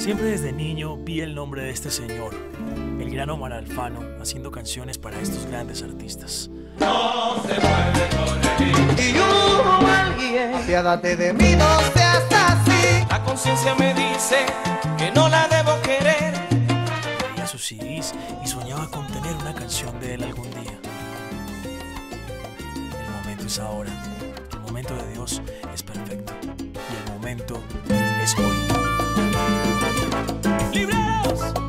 Siempre desde niño vi el nombre de este señor, el gran Omar Alfano, haciendo canciones para estos grandes artistas. No se puede corregir. Y hubo alguien, apiádate de mí, no seas así. La conciencia me dice que no la debo querer. Veía sus CDs y soñaba con tener una canción de él algún día. El momento es ahora. El momento de Dios es perfecto. Y el momento es hoy. ¡Libreos!